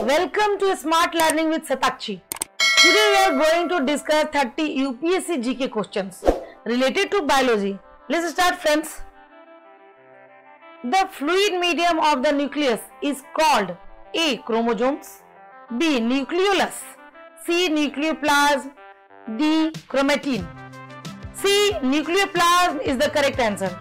Welcome to Smart Learning with Satakshi. Today we are going to discuss 30 UPSC GK questions related to biology. Let's start, friends. The fluid medium of the nucleus is called A. Chromosomes, B. Nucleolus, C. Nucleoplasm, D. Chromatin. C. Nucleoplasm is the correct answer.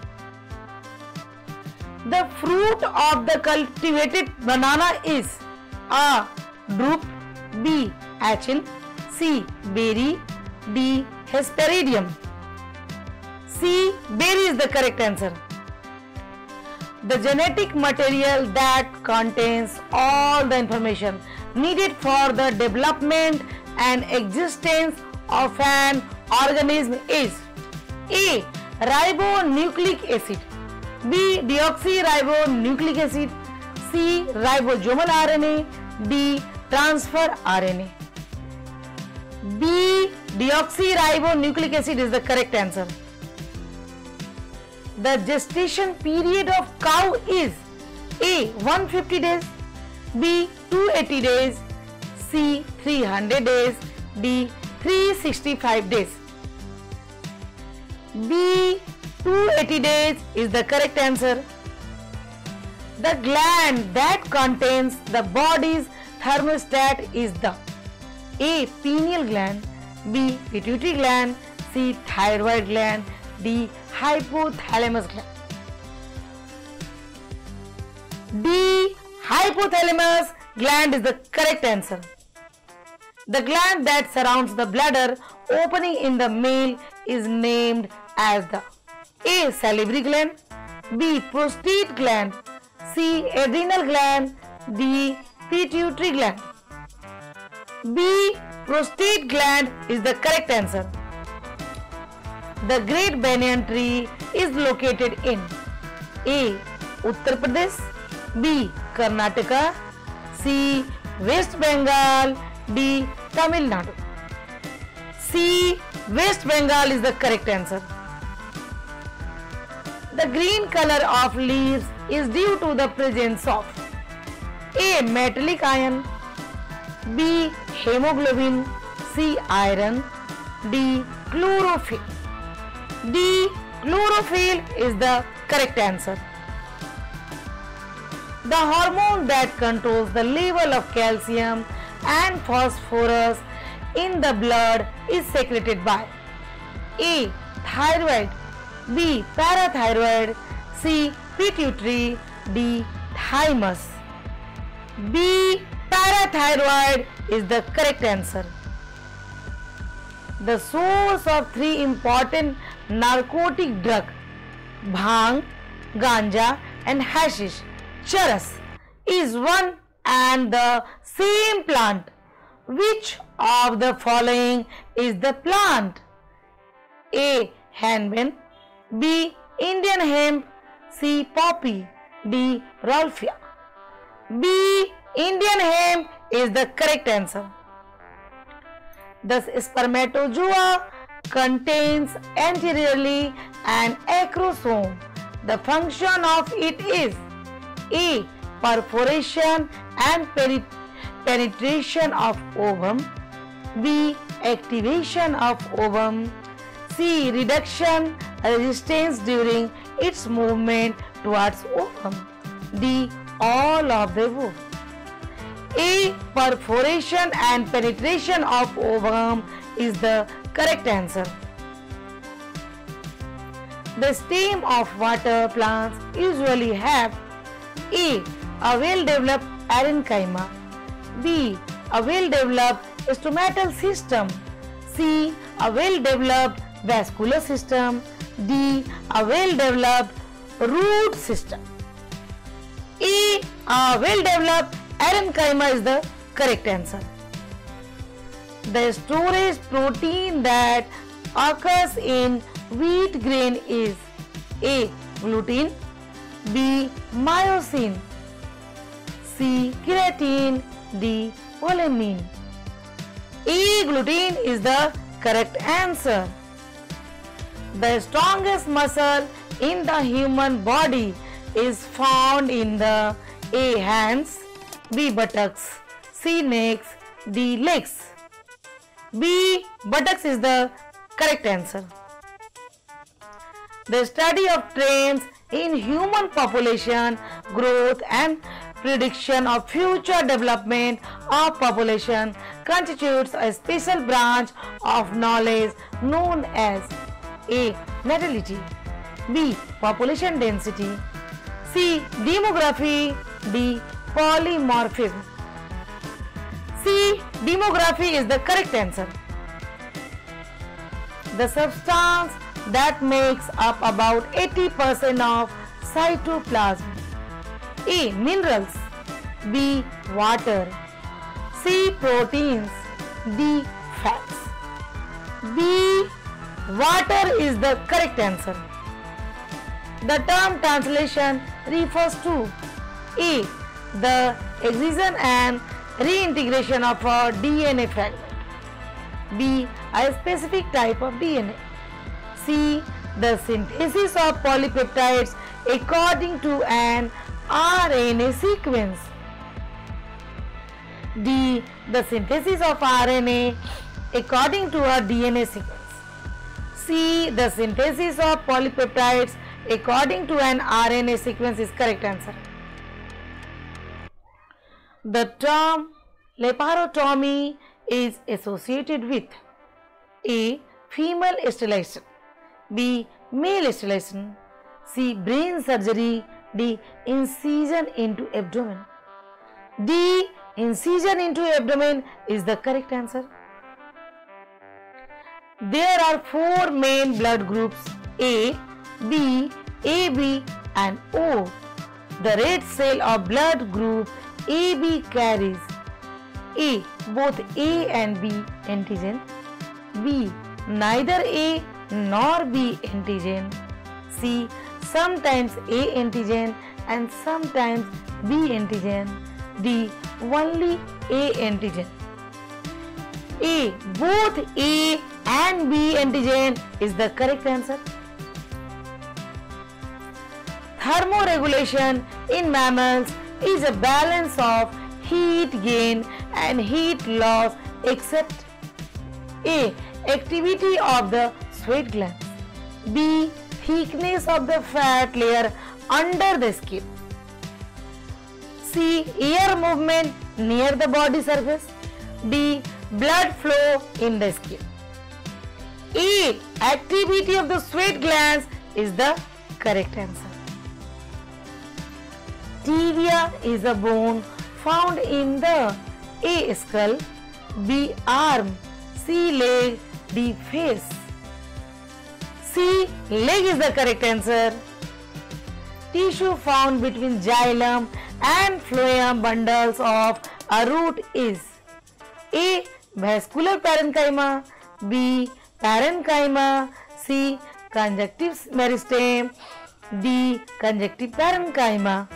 The fruit of the cultivated banana is A. Drupe, B. Achene, C. Berry, D. Hesperidium. C. Berry is the correct answer. The genetic material that contains all the information needed for the development and existence of an organism is A. Ribonucleic acid, B. Deoxyribonucleic acid, C. Ribosomal RNA, D. Transfer RNA. B. Deoxyribonucleic acid is the correct answer. The gestation period of cow is A. 150 days, B. 280 days, C. 300 days, D. 365 days. B. 280 days is the correct answer. The gland that contains the body's thermostat is the A. Pineal gland, B. Pituitary gland, C. Thyroid gland, D. Hypothalamus gland. D. Hypothalamus gland is the correct answer. The gland that surrounds the bladder opening in the male is named as the A. Salivary gland, B. Prostate gland, C. Adrenal gland, D. Pituitary gland. B. Prostate gland is the correct answer. The Great Banyan Tree is located in A. Uttar Pradesh, B. Karnataka, C. West Bengal, D. Tamil Nadu. C. West Bengal is the correct answer. The green color of leaves is due to the presence of A. Metallic iron, B. Hemoglobin, C. Iron, D. Chlorophyll. D. Chlorophyll is the correct answer. The hormone that controls the level of calcium and phosphorus in the blood is secreted by A. Thyroid, B. Parathyroid, C. Pituitary, D. Thymus. B. Parathyroid is the correct answer. The source of three important narcotic drugs, bhang, ganja and hashish, charas, is one and the same plant. Which of the following is the plant? A. Henbane, B. Indian hemp, C. Poppy, D. Raffia. B. Indian hemp is the correct answer. The spermatozoa contains anteriorly an acrosome. The function of it is A. Perforation and penetration of ovum, B. Activation of ovum, C. Reduction resistance during its movement towards ovum, D. All of the above. A. Perforation and penetration of ovum is the correct answer. The stem of water plants usually have A. A well-developed parenchyma, B. A well-developed stomatal system, C. A well-developed vascular system, D. A well-developed root system. A well-developed parenchyma is the correct answer. The storage protein that occurs in wheat grain is A. Gluten, B. Myosin, C. Keratin, D. Polyamine. A. Gluten is the correct answer. The strongest muscle in the human body is found in the A. Hands, B. Buttocks, C. Necks. D. Legs. B. Buttocks is the correct answer. The study of trends in human population growth and prediction of future development of population constitutes a special branch of knowledge known as A. Natality, B. Population density, C. Demography, D. Polymorphism. C. Demography is the correct answer. The substance that makes up about 80% of cytoplasm. A. Minerals, B. Water, C. Proteins, D. Fats. B. Water is the correct answer. The term translation refers to A. The excision and reintegration of a DNA fragment, B. A specific type of DNA, C. The synthesis of polypeptides according to an RNA sequence, D. The synthesis of RNA according to a DNA sequence, C. The synthesis of polypeptides according to an RNA sequence is correct answer. The term laparotomy is associated with A. Female sterilization, B. Male sterilization, C. Brain surgery, D. Incision into abdomen. D. Incision into abdomen is the correct answer. There are four main blood groups A, B, AB and O. The red cell of blood group AB carries A. Both A and B antigen, B. Neither A nor B antigen, C. Sometimes A antigen and sometimes B antigen, D. Only A antigen. A. Both A and B antigen is the correct answer. Thermoregulation in mammals is a balance of heat gain and heat loss except A. Activity of the sweat glands, B. Thickness of the fat layer under the skin, C. Air movement near the body surface, D. Blood flow in the skin. A. Activity of the sweat glands is the correct answer. Tibia is a bone found in the A. Skull, B. Arm, C. Leg, D. Face. C. Leg is the correct answer. Tissue found between xylem and phloem bundles of a root is A. Vascular parenchyma, B. Parenchyma, C. Conjunctive meristem, D. Conjunctive parenchyma.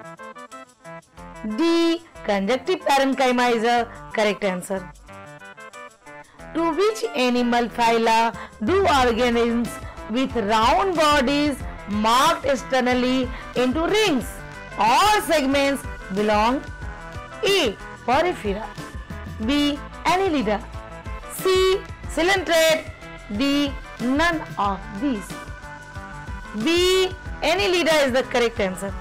D. Conjunctive parenchyma is a correct answer. To which animal phyla do organisms with round bodies marked externally into rings or segments belong? A. Porifera, B. Annelida, C. Coelenterate, D. None of these. B. Annelida is the correct answer.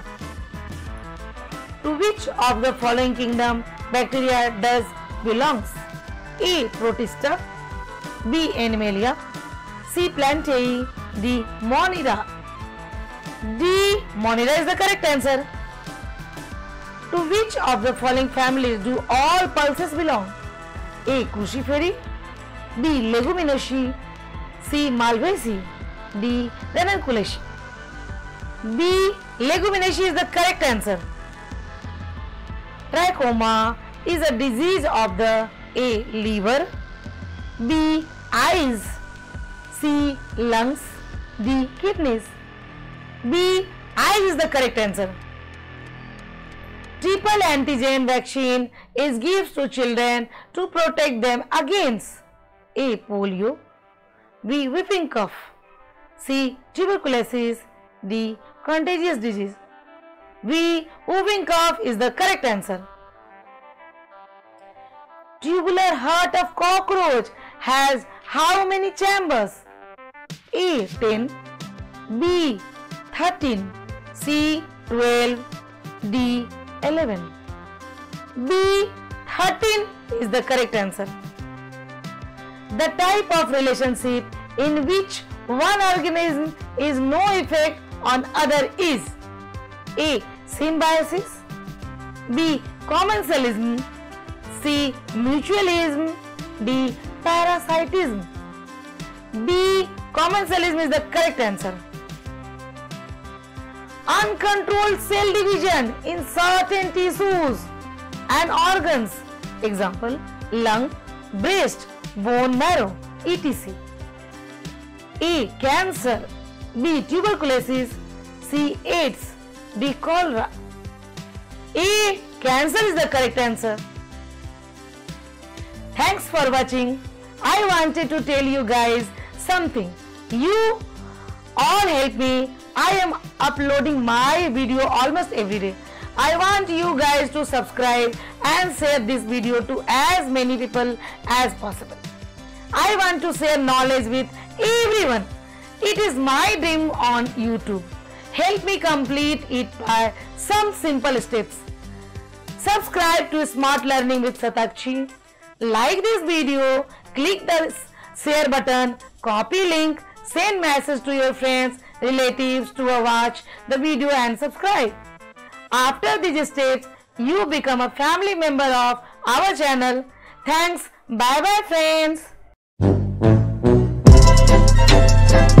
To which of the following kingdom bacteria does belongs? A. Protista, B. Animalia, C. Plantae, D. Monera. D. Monera is the correct answer. To which of the following families do all pulses belong? A. Cruciferae, B. Leguminosae, C. Malvaceae, D. Ranunculaceae. B. Leguminosae is the correct answer. Trachoma is a disease of the A. Liver, B. Eyes, C. Lungs, D. Kidneys. B. Eyes is the correct answer. Triple antigen vaccine is given to children to protect them against A. Polio, B. Whooping cough, C. Tuberculosis, D. Contagious disease. B. Whooping cough is the correct answer. tubular heart of cockroach has how many chambers? A. 10, B. 13, C. 12, D. 11. B. 13 is the correct answer. The type of relationship in which one organism is no effect on other is A. Symbiosis, B. Commensalism, C. Mutualism, D. Parasitism. B. Commensalism is the correct answer. Uncontrolled cell division in certain tissues and organs, example lung, breast, bone marrow, etc. A. Cancer, B. Tuberculosis, C. AIDS, D. Cholera. A. Cancer is the correct answer. Thanks for watching. I wanted to tell you guys something. You all help me. I am uploading my video almost every day. I want you guys to subscribe and share this video to as many people as possible. I want to share knowledge with everyone. It is my dream on YouTube. Help me complete it by some simple steps. Subscribe to Smart Learning with Satakshi. Like this video, click the share button, copy link, send message to your friends, relatives to watch the video and subscribe. After these steps, you become a family member of our channel. Thanks. Bye bye friends.